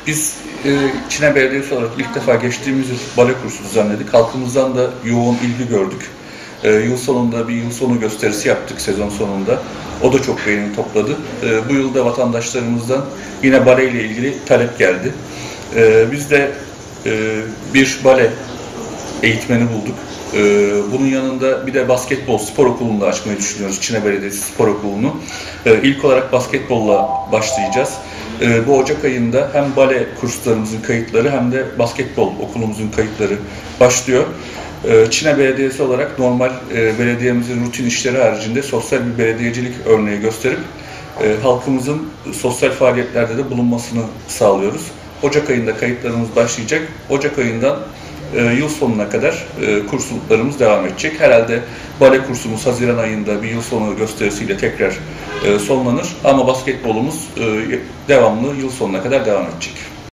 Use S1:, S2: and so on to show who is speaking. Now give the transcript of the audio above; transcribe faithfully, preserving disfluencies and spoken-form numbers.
S1: Biz e, Çine Belediyesi olarak ilk defa geçtiğimiz yıl bale kursu düzenledik. Halkımızdan da yoğun ilgi gördük. E, yıl sonunda bir yıl sonu gösterisi yaptık sezon sonunda. O da çok beğeni topladı. E, bu yılda vatandaşlarımızdan yine bale ile ilgili talep geldi. E, biz de e, bir bale eğitmeni bulduk. Ee, bunun yanında bir de basketbol spor okulunu da açmayı düşünüyoruz. Çine Belediyesi Spor Okulu'nu. Ee, ilk olarak basketbolla başlayacağız. Ee, bu Ocak ayında hem bale kurslarımızın kayıtları hem de basketbol okulumuzun kayıtları başlıyor. Ee, Çine Belediyesi olarak normal e, belediyemizin rutin işleri haricinde sosyal bir belediyecilik örneği gösterip e, halkımızın sosyal faaliyetlerde de bulunmasını sağlıyoruz. Ocak ayında kayıtlarımız başlayacak. Ocak ayından e, yıl sonuna kadar e, kurslarımız devam edecek. Herhalde bale kursumuz Haziran ayında bir yıl sonu gösterisiyle tekrar e, sonlanır. Ama basketbolumuz e, devamlı yıl sonuna kadar devam edecek.